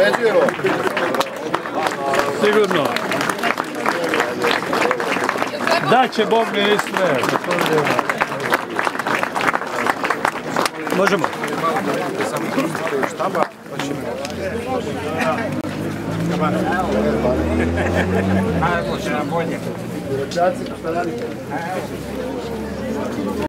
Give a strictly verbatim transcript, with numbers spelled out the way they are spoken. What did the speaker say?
Pobeđujemo. Sigurno. Da će Bog ministre. Možemo. Odlično, bolje.